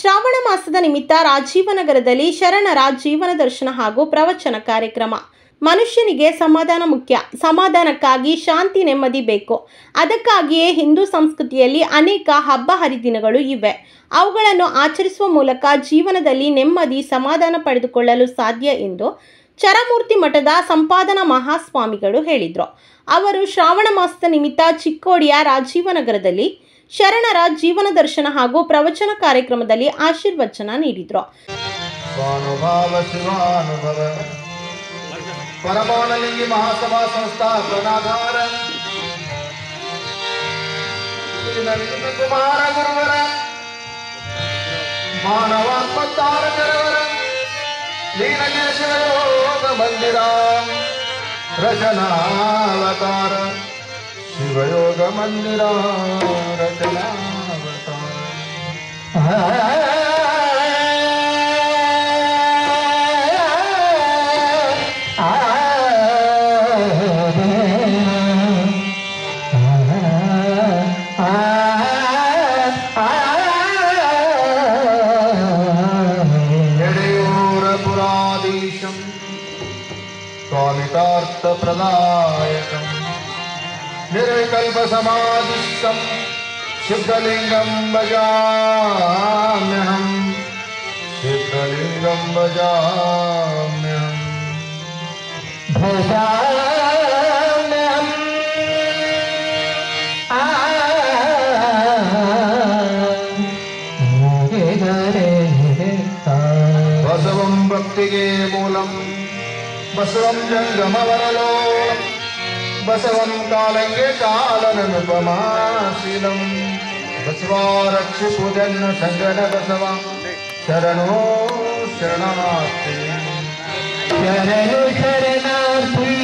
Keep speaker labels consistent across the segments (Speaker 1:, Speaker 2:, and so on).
Speaker 1: ಶ್ರಾವಣ ಮಾಸದ ನಿಮಿತ್ತ ರಾಜೀವನಗರದಲ್ಲಿ ಶರಣರ ಜೀವನ ದರ್ಶನ ಹಾಗೂ ಪ್ರವಚನ ಕಾರ್ಯಕ್ರಮ. ಮನುಷ್ಯನಿಗೆ ಸಮಾಧಾನ ಮುಖ್ಯ. ಸಮಾಧಾನಕ್ಕಾಗಿ ಶಾಂತಿ, ನೆಮ್ಮದಿ ಬೇಕು. ಅದಕ್ಕಾಗಿಯೇ ಹಿಂದೂ ಸಂಸ್ಕೃತಿಯಲ್ಲಿ ಅನೇಕ ಹಬ್ಬ ಹರಿದಿನಗಳು ಇವೆ. ಅವುಗಳನ್ನು ಆಚರಿಸುವ ಮೂಲಕ ಜೀವನದಲ್ಲಿ ನೆಮ್ಮದಿ, ಸಮಾಧಾನ ಪಡೆದುಕೊಳ್ಳಲು ಸಾಧ್ಯ ಎಂದು ಚರಮೂರ್ತಿ ಮಠದ ಸಂಪಾದನಾ ಮಹಾಸ್ವಾಮಿಗಳು ಹೇಳಿದರು. ಅವರು ಶ್ರಾವಣ ಮಾಸದ ನಿಮಿತ್ತ ಚಿಕ್ಕೋಡಿಯ ರಾಜೀವನಗರದಲ್ಲಿ ಶರಣರ ಜೀವನ ದರ್ಶನ ಹಾಗೂ ಪ್ರವಚನ ಕಾರ್ಯಕ್ರಮದಲ್ಲಿ ಆಶೀರ್ವಚನ ನೀಡಿದರು.
Speaker 2: ಪರಮಾನಲಿಂಗಿ ಮಹಾಸಭಾ ಸಂಸ್ಥಾಪನಾಧಾರ ಕುಮಾರ ಗುರುವರ ಮಾನವಾತ್ಮತಾರಕರವರ ಲೀನಕೇಶಯೋಗ ಮಂದಿರ ರಚನಾವತಾರ ಶಿವಯೋಗ ಮಂದಿರ ರಚನಾವತಾರ स्वामितार्थ प्रदायकं निर्विकल्प समाधिस्थं सिद्धलिंगं भजाम्यहं सिद्धलिंगं भजाम्यहं भजाम्यहं बसवं भक्तिगे मूलम् बसवं जंगमवरलो बसवं कालंगे कालननुपमाशीलं बसवारक्षि पूजन संगन बसवा शरणो शरणार्थी शरणो शरणार्थी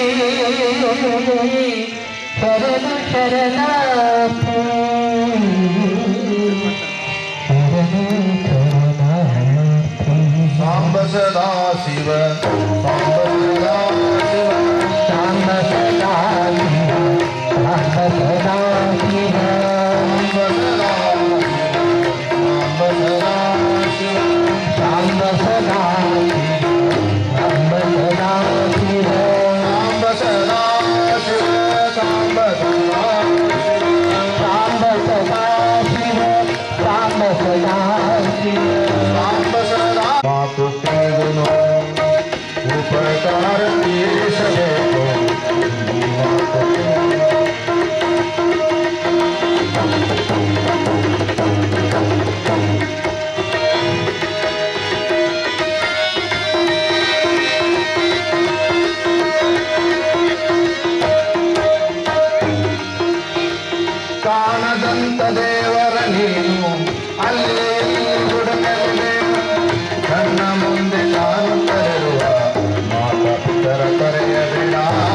Speaker 2: शरणो शरणार्थी सांब सदा शिव सांब सदा शिव सांब सदा शिव सांब सदा शिव सांब सदा शिव सांब सदा शिव सांब सदा शिव सांब सदा शिव सांब सदा मातु तेगुनो उपकार तीर्षवे को ಕಾಣದಂತ ದೇವರ ನೀನು ಅಲ್ಲಿ ಹುಡುಗರಿದೆ ಕಣ್ಣ ಮುಂದೆ ಕಾಣುತ್ತಲಿರುವ ಮಾತಾ ಪಿತರ ಕರೆಯಬೇಡ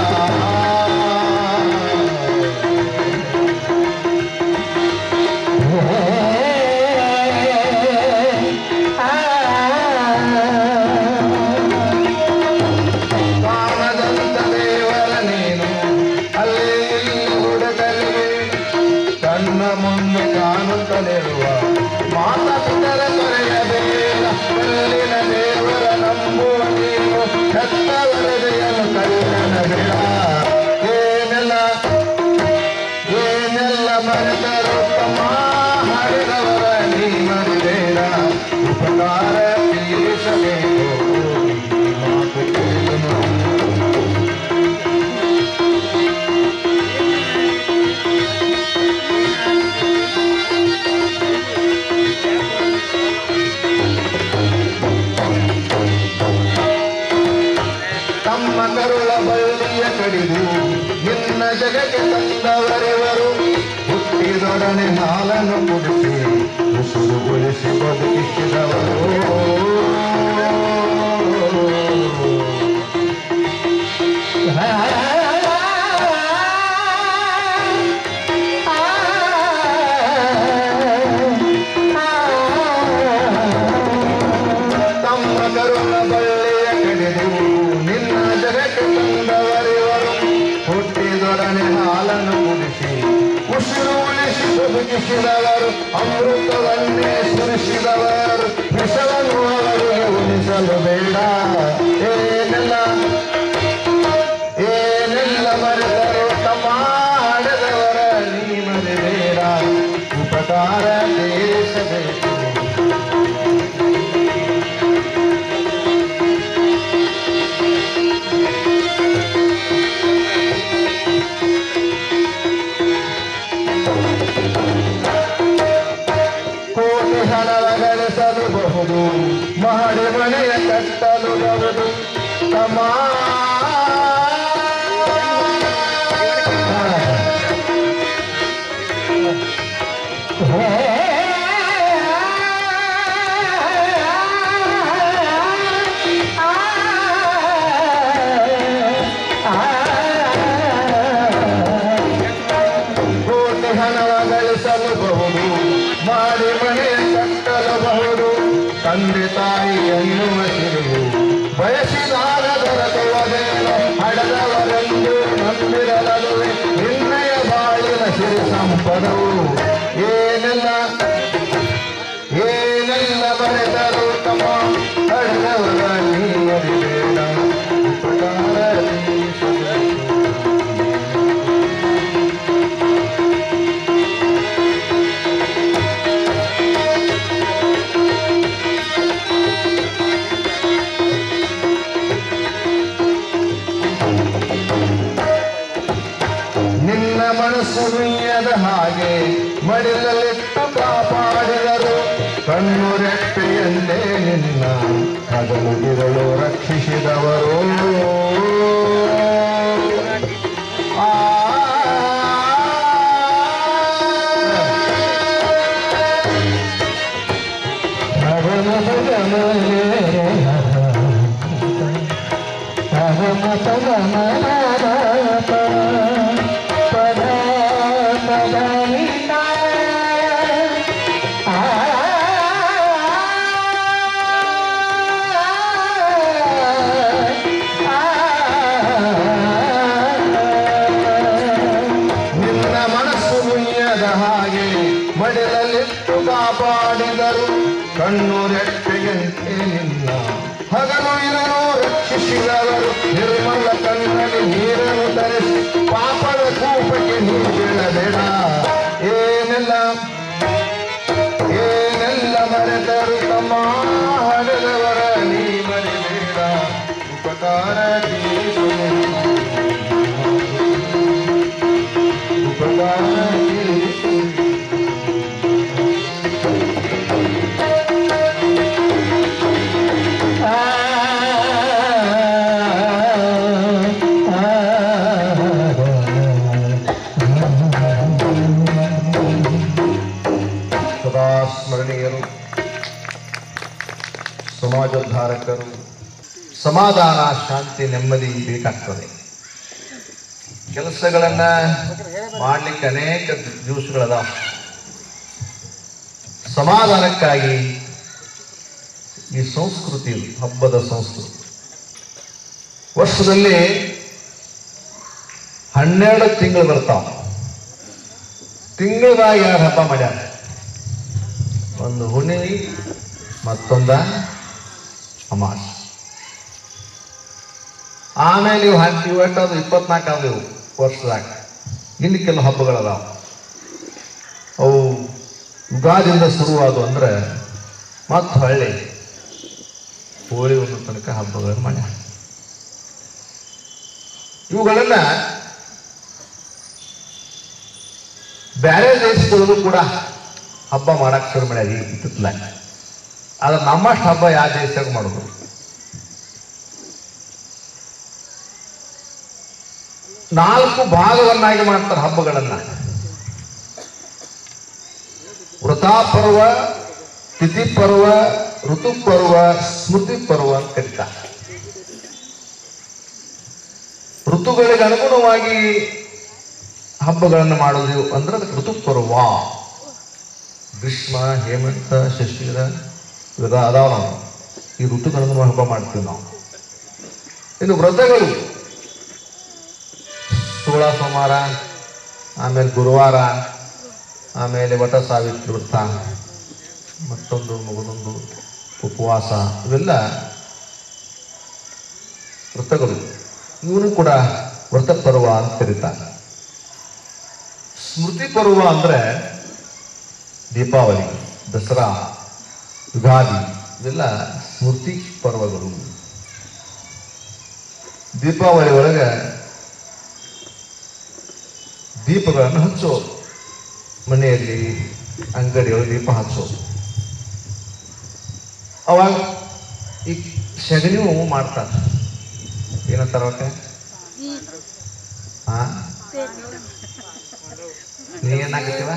Speaker 2: ಕಾಣದಂತ ದೇವರ ನೀನು ಅಲ್ಲಿ ಹುಡುಗರಿದೆ ಕಣ್ಣ ಮುಂದೆ ಕಾಣುತ್ತಲಿರುವ ಮಾತಾ ಪಿತರ ಕರೆಯಬೇಡ ಕಲ್ಲಿನ ದೇವರ ನಂಬುವ ನೀನು ಹೆತ್ತವರ ದಯೆಯನ್ನು ಕಲ್ಲನಬೇಡ ಏನೆಲ್ಲ ಮರೆತರು ತಮ್ಮ ಹರಿದವರ ನೀ ಮರಿಬೇಡ ಉಪಕಾರ ತೀರಿಸಬೇಕು ಮಾತು ಕೇಳನು ತಮ್ಮ ಕರುಳ ಬಳ್ಳಿಯ ಕಡಿದು ನಿನ್ನ ಜಗಕ್ಕೆ ತಂದವರೆವರು ಹುಟ್ಟಿದೊಡನೆ ಹಾಲನ್ನು ಕುಡಿಸಿ ಉಸುರುಗೊಳಿಸಿ ಬದುಕಿಸಿದವರು ತಮ್ಮ ಕರುಳ ಬಳ್ಳಿಯ ಕಡಿದು ನಿನ್ನ ಜಗಕ್ಕೆ ತಂದವರೆವರು ಹುಟ್ಟಿದೊಡನೆ ಹಾಲನ್ನು ಕುಡಿಸಿ ಉಸಿರು ಉಳಿಸಿ ಬದುಕಿಸಿದವರು ಅಮೃತವನ್ನೇ ಸುರಿಸಿದವರು ತೀರಿಸಬೇಕು. ಕೋಟಿ ಹಣವ ಗಳಿಸಲುಬಹುದು, ಮಹಡಿ ಮನೆಯ ಕಟ್ಟಲುಬಹುದು. ತಮ್ಮ ಕೋಟಿ ಹಣವ ಗಳಿಸಲುಬಹುದು, ಮಾಡಿ ಮನೆ ಕಟ್ಟಲಬಹುದು. ತಂದೆ ತಾಯಿ ಎನ್ನುವ ಸಿರಿಯು ಬಯಸಿದಾಗ ದೊರಕುವುದೇನು, ಹಡದವರೆಂದು ನಂಬಿರಲುವೆ ನಿನ್ನಯ ಬಾಳಿನ ಸಿರಿ ಸಂಪದವು. ಏನೆಲ್ಲ ಬರೆದರು ತಮ್ಮ ಹಡದವರ ನೀರಿಬೇಡ, ಉಪಕಾರ ತೀರಿಸಬೇಕು. ನಿನ್ನ ಮನಸ್ಸು ನುಯ್ಯದ ಹಾಗೆ ಮಡಿಲಲ್ಲಿಟ್ಟು ಕಾಪಾಡಿದರು. ಕಣ್ಣು ರೆಪ್ಪೆಯಲ್ಲೇ ನಿನ್ನ ಹಗಲುಗಿರಲು ರಕ್ಷಿಸಿದವರು. ಹಾಗೆ ಮಡಿಲಲ್ಲಿಟ್ಟು ಕಾಪಾಡಿದರು. ಕಣ್ಣು ರೆಪ್ಪೆಯಂತೆ ನಿನ್ನ ಹಗಲು ಇರಲು ರಕ್ಷಿಸಿದವರು. ನಿರ್ಮಲ ಕಣ್ಣಲ್ಲಿ ನೀರನ್ನು ತರಿಸಿ ಪಾಪದ ಕೂಪಕ್ಕೆ ನೀರು ಬೀಳಬೇಡ. ಏನೆಲ್ಲ ಮರೆತರು ತಮ್ಮ ಹಡೆದವರ ನೀ ಮರೆಬೇಡ, ಉಪಕಾರ ತೀರಿಸಬೇಕು. ಉಪಕಾರ ಸದಾ ಸ್ಮರಣೀಯರು, ಸಮಾಜೋದ್ಧಾರಕರು. ಸಮಾಧಾನ, ಶಾಂತಿ, ನೆಮ್ಮದಿ ಬೇಕಾಗ್ತದೆ. ಕೆಲಸಗಳನ್ನ ಮಾಡಲಿಕ್ಕೆ ಅನೇಕ ದಿವಸಗಳದ. ಸಮಾಧಾನಕ್ಕಾಗಿ ಈ ಸಂಸ್ಕೃತಿ, ಹಬ್ಬದ ಸಂಸ್ಕೃತಿ. ವರ್ಷದಲ್ಲಿ 12 ತಿಂಗಳು ಬರ್ತಾವ. ತಿಂಗಳದಾಗ 2 ಹಬ್ಬ ಮಾಡ್ಯಾರ. ಒಂದು ಹುಣ್ಣಿಮೆ, ಮತ್ತೊಂದ ಅಮಾವಾಸ್ಯೆ. ಆಮೇಲೆ ಇವು ಇವು ಎಟ್ಟದು 24 ಆದವು ವರ್ಷದಾಗ. ಇನ್ನು ಕೆಲವು ಹಬ್ಬಗಳದಾವ. ಅವು ಯುಗಾದಿಂದ ಶುರುವಾದವು ಅಂದ್ರೆ ಮತ್ತೆ ಹೊಳ್ಳಿ ಹೋಳಿ ಒಂದು ತನಕ ಹಬ್ಬಗಳನ್ನು ಮಾಡ್ಯಾರ. ಇವುಗಳನ್ನ ಬೇರೆ ದೇಶದಲ್ಲೂ ಕೂಡ ಹಬ್ಬ ಮಾಡಕ್ ಶುರು ಮಾಡ್ಯಾರ ಇತ್ತಿತ್ತಲಾಗ. ಆದ್ರೆ ನಮ್ಮಷ್ಟು ಹಬ್ಬ ಯಾವ ದೇಶದಾಗ ಮಾಡೋದು? ನಾಲ್ಕು ಭಾಗವನ್ನಾಗಿ ಮಾಡ್ತಾರೆ ಹಬ್ಬಗಳನ್ನ. ವೃತಾಪರ್ವ, ತಿಥಿ ಪರ್ವ, ಋತು ಪರ್ವ, ಸ್ಮೃತಿ ಪರ್ವ ಅಂತ ಕರೀತಾರೆ. ಋತುಗಳಿಗೆ ಅನುಗುಣವಾಗಿ ಹಬ್ಬಗಳನ್ನು ಮಾಡೋದು ಅಂದ್ರೆ ಅದಕ್ಕೆ ಋತು ಪರ್ವ. ಗ್ರೀಷ್ಮ, ಹೇಮಂತ, ಶಿಶಿರ ಇವೆಲ್ಲ ಅದಾವ. ನಾವು ಈ ಋತುಗಳನ್ನು ಹಬ್ಬ ಮಾಡ್ತೀವಿ ನಾವು. ಇನ್ನು ವ್ರತಗಳು 16 ಸೋಮವಾರ, ಆಮೇಲೆ ಗುರುವಾರ, ಆಮೇಲೆ ವಟ ಸಾವಿತ್ರಿ ವ್ರತ, ಮತ್ತೊಂದು ಮಗದೊಂದು ಉಪವಾಸ, ಇವೆಲ್ಲ ವ್ರತಗಳು. ಇವನು ಕೂಡ ವ್ರತ ಪರ್ವ ಅಂತ ಕರೀತಾರೆ. ಸ್ಮೃತಿ ಪರ್ವ ಅಂದ್ರೆ ದೀಪಾವಳಿ, ದಸರಾ, ಯುಗಾದಿ ಇವೆಲ್ಲ ಸ್ಮೃತಿ ಪರ್ವಗಳು. ದೀಪಾವಳಿ ಒಳಗೆ ದೀಪಗಳನ್ನು ಹಚ್ಚೋದು, ಮನೆಯಲ್ಲಿ ಅಂಗಡಿಯೊಳಗೆ ದೀಪ ಹಚ್ಚೋದು. ಅವಾಗ ಈ ಸಗಣಿಯೂ ಮಾಡ್ತಾರೆ. ಏನಂತಾರ ಅವಕ್ಕೆ? ನೀ ಏನಾಗತ್ತೀವ?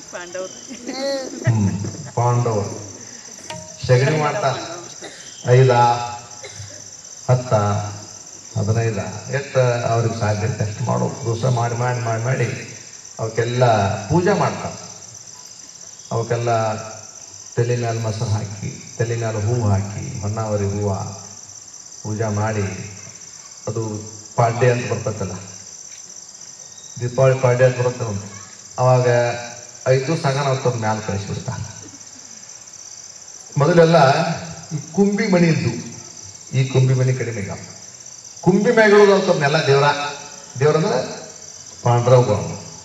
Speaker 2: ಪಾಂಡವರು ಸಗಣಿ ಮಾಡ್ತಾರ. 5, 10, 15 ಎಷ್ಟು ಅವ್ರಿಗೆ ಸಾಧ್ಯತೆ ಅಷ್ಟು ಮಾಡೋ ದಿವಸ ಮಾಡಿ ಮಾಡಿ ಮಾಡಿ ಮಾಡಿ ಅವಕ್ಕೆಲ್ಲ ಪೂಜೆ ಮಾಡ್ತಾರೆ. ಅವಕ್ಕೆಲ್ಲ ತಲೆ ಮೇಲೆ ಮೊಸರು ಹಾಕಿ, ತಲೆ ಮೇಲೆ ಹೂವು ಹಾಕಿ, ಹೊನ್ನಾವರಿ ಹೂವು ಪೂಜೆ ಮಾಡಿ, ಅದು ಪಾಡ್ಯ ಅಂತ ಬರ್ತೈತಲ್ಲ, ದೀಪಾವಳಿ ಪಾಡ್ಯ ಅಂತ ಬರುತ್ತೆ. ಅವಾಗ 5 ಸಾಗನ ಅವ್ರ ಮ್ಯಾಲೆ ಕಳಿಸ್ಬಿಡ್ತಾರೆ. ಮೊದಲೆಲ್ಲ ಈ ಕುಂಬಿ ಮಣಿ ಇದ್ದು, ಈ ಕುಂಬಿ ಮಣಿ ಕಡಿಮೆ ಈಗ. ಕುಂಬಿ ಮ್ಯಾಗಳು ಅಂತವ್ರನ್ನೆಲ್ಲ ದೇವರಂದ್ರೆ ಪಾಂಡ್ರವ್ಗಳು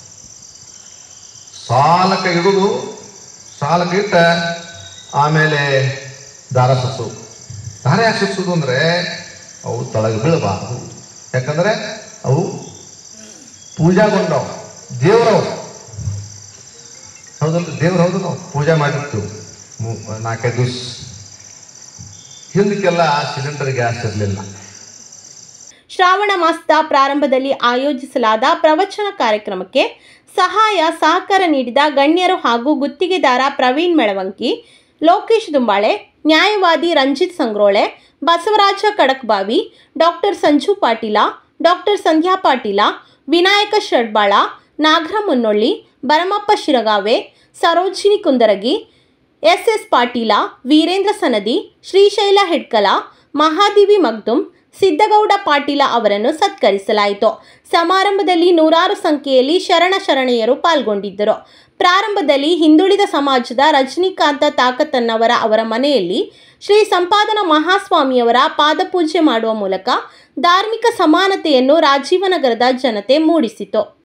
Speaker 2: ಸಾಲಕ್ಕೆ ಇಡುದು, ಸಾಲಕ್ಕೆ ಇಟ್ಟ ಆಮೇಲೆ ದಾರ ಸುತ್ತೋದು. ದಾರ ಯಾಕೆ ಸುತ್ತೋದು ಅಂದ್ರೆ ಅವು ತಳಗೆ ಬೀಳಬಾರ್ದು. ಯಾಕಂದ್ರೆ ಅವು ಪೂಜಾಗೊಂಡವು, ದೇವ್ರವು. ಹೌದಲ್ಲ, ದೇವ್ರು. ಹೌದು, ನಾವು ಪೂಜೆ ಮಾಡಿರ್ತೀವಿ 4-5 ದಿವಸ. ಹಿಂದಕ್ಕೆಲ್ಲ ಸಿಲಿಂಡರ್ ಗ್ಯಾಸ್ ಇರಲಿಲ್ಲ.
Speaker 1: ಶ್ರಾವಣ ಮಾಸದ ಪ್ರಾರಂಭದಲ್ಲಿ ಆಯೋಜಿಸಲಾದ ಪ್ರವಚನ ಕಾರ್ಯಕ್ರಮಕ್ಕೆ ಸಹಾಯ ಸಹಕಾರ ನೀಡಿದ ಗಣ್ಯರು ಹಾಗೂ ಗುತ್ತಿಗೆದಾರ ಪ್ರವೀಣ್ ಮೆಳವಂಕಿ, ಲೋಕೇಶ್ ದುಂಬಾಳೆ, ನ್ಯಾಯವಾದಿ Ranjit Sangrole, Basavaraj Kadakbavi, doctor Sanju Patil, doctor Sandhya Patil, Vinayak Shadbal, Nagar Munnolli, Bharamappa Shiragave, Sarojini Kundaragi, S Patil, Virendra Sanadi, Shrishail Hedkal, Mahadevi Magdum, Siddagouda Patil ಅವರನ್ನು ಸತ್ಕರಿಸಲಾಯಿತು. ಸಮಾರಂಭದಲ್ಲಿ ನೂರಾರು ಸಂಖ್ಯೆಯಲ್ಲಿ ಶರಣೆಯರು ಪಾಲ್ಗೊಂಡಿದ್ದರು. ಪ್ರಾರಂಭದಲ್ಲಿ ಹಿಂದುಳಿದ ಸಮಾಜದ ರಜನಿಕಾಂತ ತಾಕತನ್ನವರ ಅವರ ಮನೆಯಲ್ಲಿ ಶ್ರೀ ಸಂಪಾದನ ಮಹಾಸ್ವಾಮಿಯವರ ಪಾದಪೂಜೆ ಮಾಡುವ ಮೂಲಕ ಧಾರ್ಮಿಕ ಸಮಾನತೆಯನ್ನು ರಾಜೀವನಗರದ ಜನತೆ ಮೂಡಿಸಿತು.